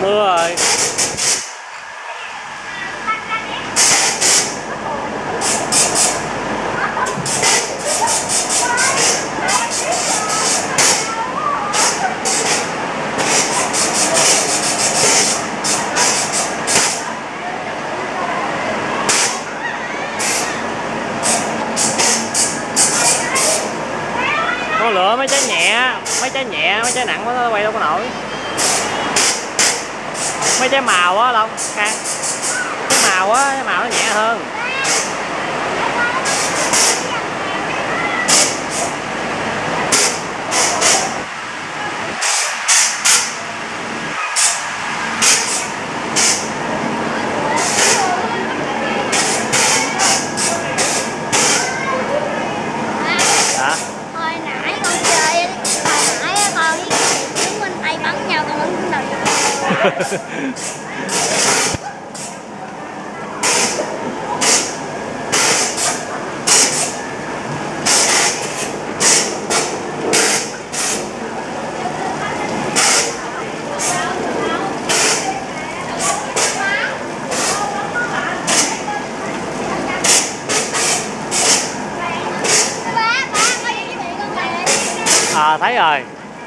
mưa rồi. Con lựa mấy trái nhẹ, mấy trái nặng nó quay đâu có nổi. Mấy trái màu á Long, Khang. Trái màu á, trái màu nó nhẹ hơn. Thấy rồi.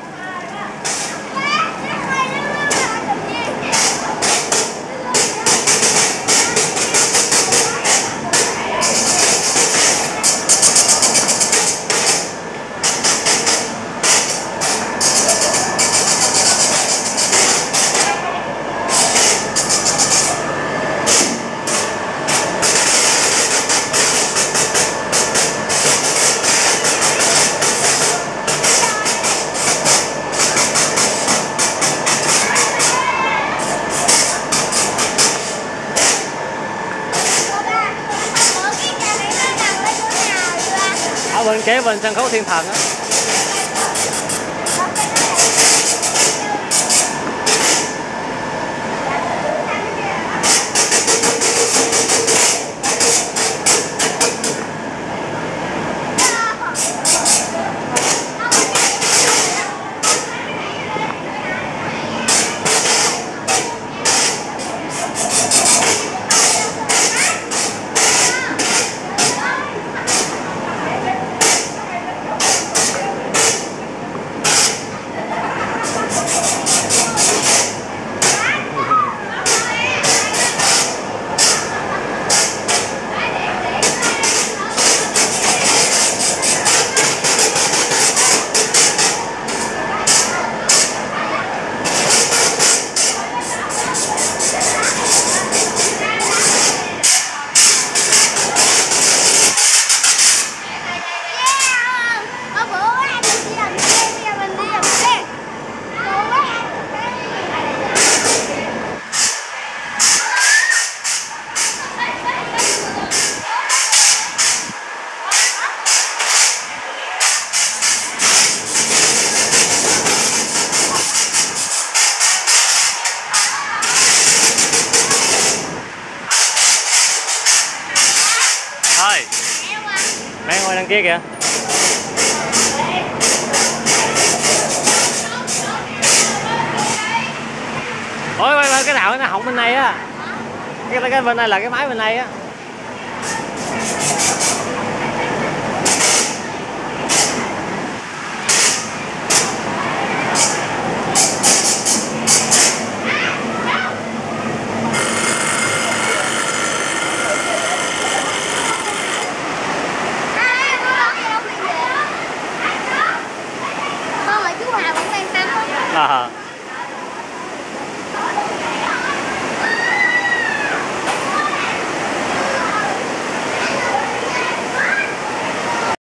Ở bên kế bên sân khấu Thiên Thần á. Thôi mẹ ngồi đằng kia kìa. Ôi cái nào nó hỏng bên này á. Cái bên này là cái máy bên này á.